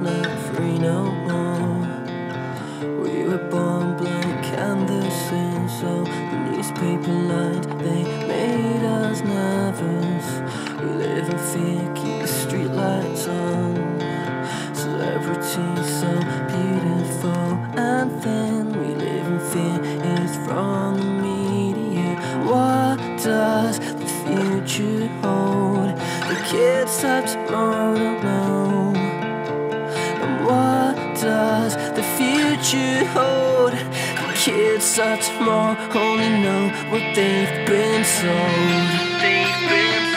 not free no more. We were born blank canvases, so the newspaper lined, they made us nervous. We live in fear, keep the street lights on. Celebrity so beautiful and thin. We live in fear, it's from the media. What does the future hold? The kids of tomorrow don't know. And what does the future hold? The kids of tomorrow only know what they've been told.